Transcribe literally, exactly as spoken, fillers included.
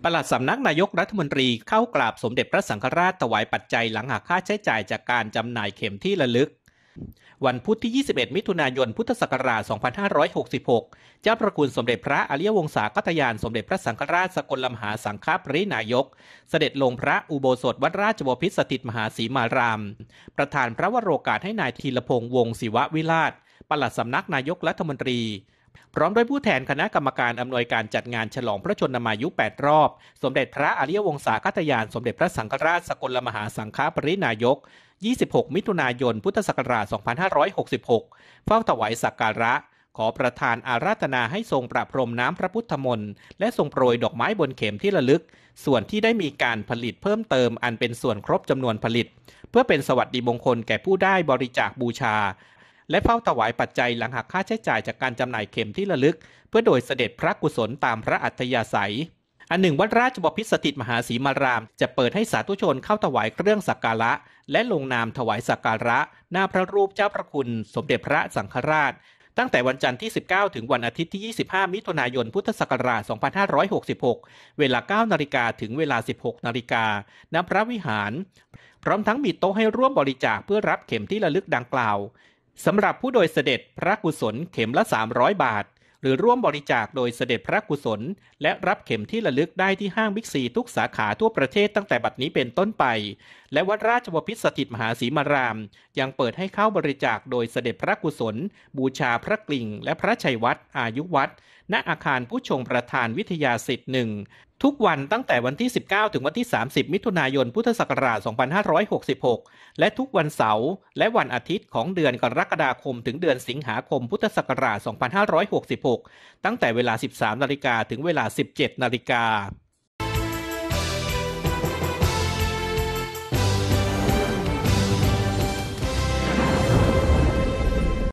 ปลัดสำนักนายกรัฐมนตรีเข้ากราบสมเด็จพระสังฆราชถวายปัจจัยหลังหักค่าใช้จ่ายจากการจำหน่ายเข็มที่ระลึกวันพุธที่ ยี่สิบเอ็ด มิถุนายน พุทธศักราช สองพันห้าร้อยหกสิบหก เจ้าประคุณสมเด็จพระอริยวงศาคตยานสมเด็จพระสังฆราชสกลมหาสังฆปรินายกเสด็จลงพระอุโบสถวัดราชบพิตรสถิตมหาสีมาราม ประธานพระวโรกาสให้นายธีรพงษ์วงศ์ศิววิราชปลัดสำนักนายกรัฐมนตรีพร้อมด้วยผู้แทนคณะกรรมการอำนวยการจัดงานฉลองพระชนมายุแปดรอบสมเด็จพระอริยวงศาคตยานสมเด็จพระสังฆราชสกลมหาสังฆปรินายกยี่สิบหก มิถุนายน พุทธศักราช สองพันห้าร้อยหกสิบหก เฝ้าถวายสักการะขอประทานอาราธนาให้ทรงประพรมน้ำพระพุทธมนต์และทรงโปรยดอกไม้บนเข็มที่ระลึกส่วนที่ได้มีการผลิตเพิ่มเติมอันเป็นส่วนครบจำนวนผลิตเพื่อเป็นสวัสดิมงคลแก่ผู้ได้บริจาคบูชาและเฝ้าถวายปัจจัยหลังหักค่าใช้จ่ายจากการจำหน่ายเข็มที่ระลึกเพื่อโดยเสด็จพระกุศลตามพระอัธยาศัยอันหนึ่งวัดราชบพิตรสถิตมหาสีมารามจะเปิดให้สาธุชนเข้าถวายเครื่องสักการะและลงนามถวายสักการะหน้าพระรูปเจ้าพระคุณสมเด็จพระสังฆราชตั้งแต่วันจันทร์ที่สิบเก้าถึงวันอาทิตย์ที่ยี่สิบห้ามิถุนายนพุทธศักราชสองพันห้าร้อยหกสิบหกเวลาเก้านาฬิกาถึงเวลาสิบหกนาฬิกาณพระวิหารพร้อมทั้งมีโต๊ะให้ร่วมบริจาคเพื่อรับเข็มที่ระลึกดังกล่าวสำหรับผู้โดยเสด็จพระกุศลเข็มละสามร้อยบาทหรือร่วมบริจาคโดยเสด็จพระกุศลและรับเข็มที่ระลึกได้ที่ห้างบิ๊กซีทุกสาขาทั่วประเทศตั้งแต่บัดนี้เป็นต้นไปและวัดราชบพิตรสถิตมหาสีมารามยังเปิดให้เข้าบริจาคโดยเสด็จพระกุศลบูชาพระกลิ่งและพระชัยวัฒน์อายุวัฒน์ณอาคารผู้ชงประธานวิทยาสิทธิ์หนึ่งทุกวันตั้งแต่วันที่สิบเก้าถึงวันที่สามสิบมิถุนายนพุทธศักราชสองพันห้าร้อยหกสิบหกและทุกวันเสาร์และวันอาทิตย์ของเดือนกรกฎาคมถึงเดือนสิงหาคมพุทธศักราชสองพันห้าร้อยหกสิบหกตั้งแต่เวลาสิบสามนาฬิกาถึงเวลาสิบเจ็ดนาฬิกา